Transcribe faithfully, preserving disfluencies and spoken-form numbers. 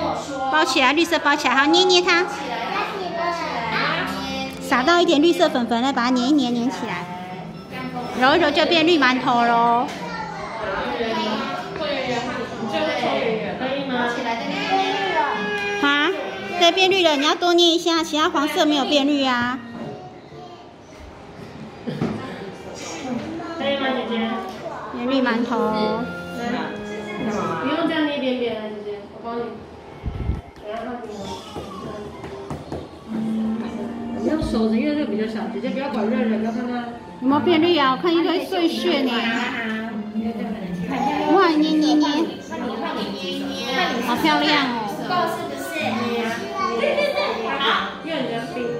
包起来，绿色包起来，好，捏捏它。撒到一点绿色粉粉的，把它捏一捏，捏起来，揉一揉就变绿馒头喽。啊，对，变绿了，你要多捏一下，其他黄色没有变绿啊。 可以吗，姐姐？ 变绿馒头。 不用这样捏边边了，姐姐，我帮你。等下放给我。你用手指，因为这个比较小，姐姐不要管热热，不要看它。 有没有变绿啊？我看一堆碎屑呢。哇，捏捏捏，好漂亮哦。 对对对，好，越来越冰。